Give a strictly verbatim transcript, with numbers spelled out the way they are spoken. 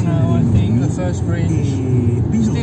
don't know, I think the first bridge, still